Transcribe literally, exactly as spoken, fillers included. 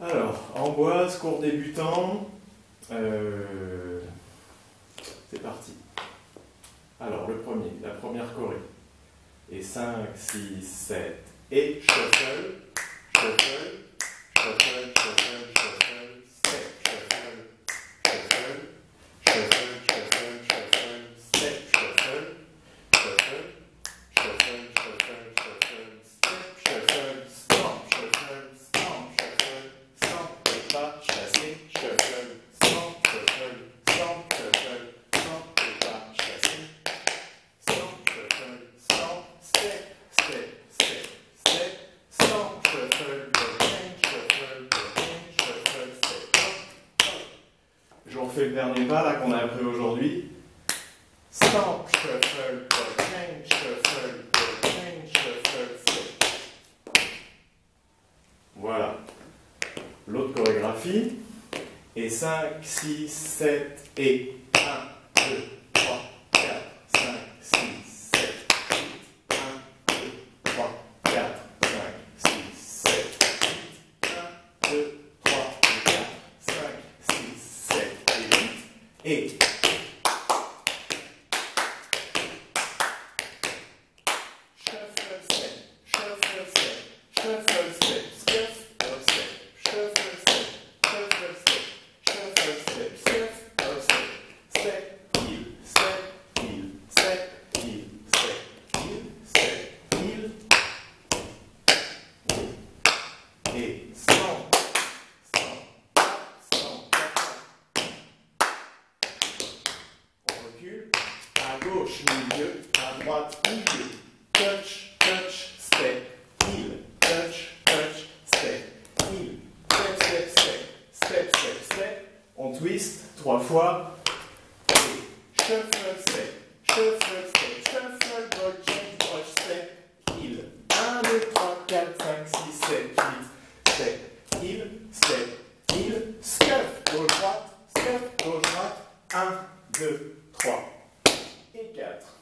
Alors, Amboise, cours débutant. Euh, C'est parti. Alors, le premier, la première choré. Et cinq, six, sept. Et shuffle, shuffle, shuffle, shuffle, shuffle, step, shuffle, shuffle, shuffle, shuffle, shuffle, step, shuffle, shuffle, shuffle, shuffle, shuffle, step, shuffle, stomp, shuffle, stomp, shuffle, stomp, le pas chassé, shuffle, stomp, shuffle, stomp, shuffle, stomp, le pas chassé, stomp, shuffle, stomp, step, step, step, step, stomp, shuffle, bang, shuffle, bang, shuffle, step, hop, hop. Je vous refais le dernier pas là qu'on a appris aujourd'hui. Stomp, shuffle, bang, shuffle, bang, shuffle, step. Voilà. L'autre chorégraphie. Et cinq, six, sept, et un, deux, trois, quatre, cinq, six, sept, huit, un, deux, trois, quatre, cinq, six, sept, huit, un, deux, trois, quatre, cinq, six, sept, huit, et shuffle step, shuffle step, shuffle step, step, step, shuffle step, shuffle step, shuffle step, step, step, step, heel, step, heel, step, heel, step, heel, step, heel, et stomp, stomp, stomp, on recule, à gauche, milieu, à droite, milieu, touch, touch, step, heel, touch, touch, step, heel, step, step, step, step, step, step, on twist trois fois, et shuffle, step, shuffle, step, shuffle, ball, change, brush, step, heel, un, deux, trois, quatre, cinq, six, sept, huit, step, heel, step, heel, scuff, gauche, droite, scuff, gauche, droite, un, deux, trois, et quatre.